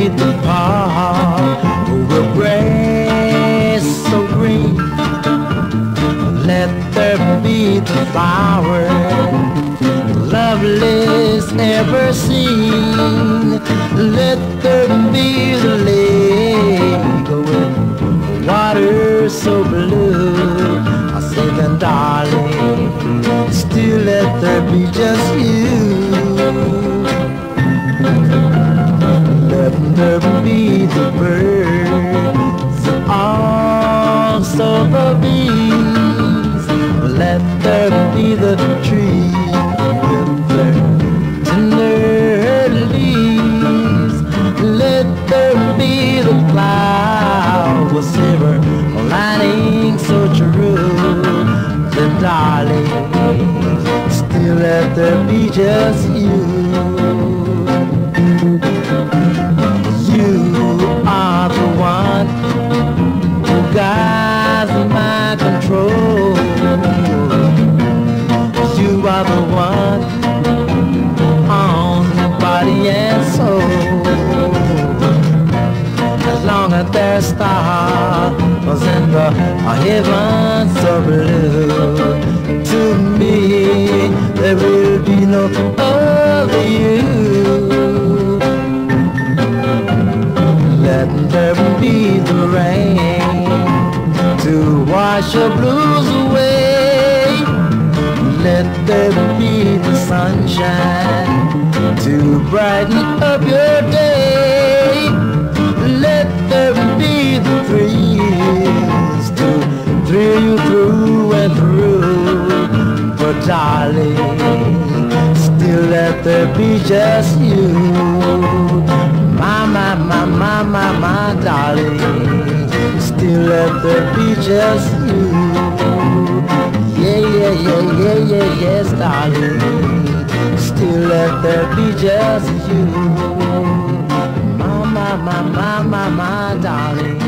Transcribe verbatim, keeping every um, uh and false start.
beneath the park, over grass so green. Let there be the flower, loveliest ever seen. Let there be the lake with water so blue. I say then, darling, still let there be just you. Let there be the birds, also the bees. Let there be the trees with their tender leaves. Let there be the clouds with silver lining so true. Then, darling, still let there be just you. Are the one who guides my control. You are the one on the body and soul. As long as there's stars in the heavens so blue, to me there will be no other you. Let there be the rain to wash your blues away. Let there be the sunshine to brighten up your day. Let there be the breeze to thrill you through and through. But darling, still let there be just you. My, my, my, my, my, my darling, still let there be just you. Yeah, yeah, yeah, yeah, yeah, yes, darling, still let there be just you. My, my, my, my, my, my darling.